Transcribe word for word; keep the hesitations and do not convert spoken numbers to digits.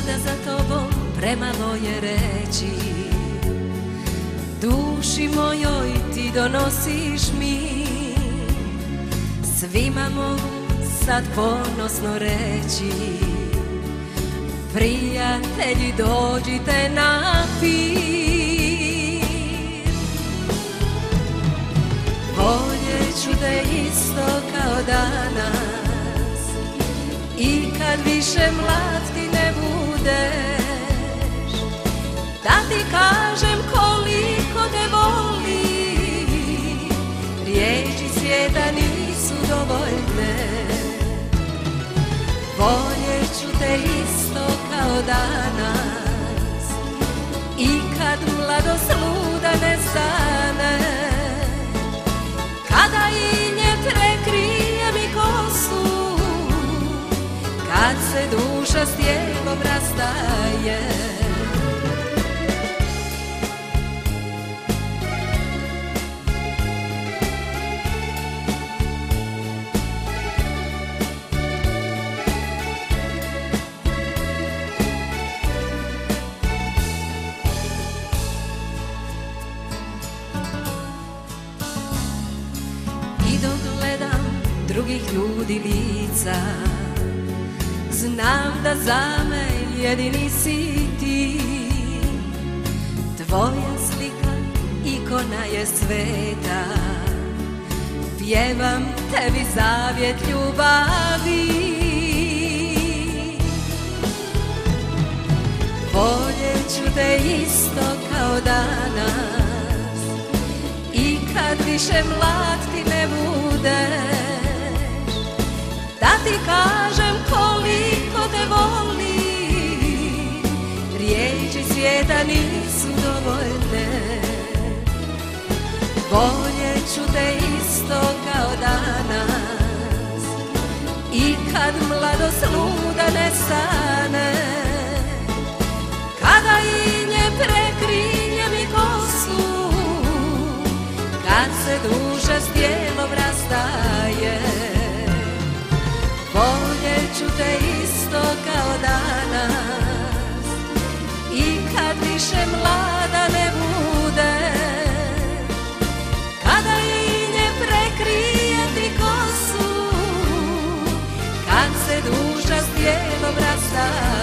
da za tobom premalo je reći. Duši mojoj ti donosiš mir, svima mogu sad ponosno reći. Prijatelji, dođite na pir. Voljeću te isto kao danas, i kad više mlad ti ne budeš, da ti kažem koliko te volim. Riječi svijeta nisu dovoljne. Voljeću te isto kao danas, i kad mladost luda nestane, kada i nje prekrije mi kosu, kad se duša s tijelom rastaje. I dok gledam drugih ljudi lica, znam da za me jedini si ti. Tvoja slika ikona je sveta, pjevam tebi zavjet ljubavi. Voljeću te isto kao danas, i kad više mlad ti ne budeš, da ti kažem koliko te volim. Riječi svijeta nisu dovoljne. Voljeću te isto kao danas, i kad mladost luda nestane, kada i nje prekrije mi kosu, kad se duša s tijelom rastaje. Voljeću te isto kao danas, i kad više mlada ne bude, kada i nje prekrije ti kosu, kad se duša s tijelom rastaje.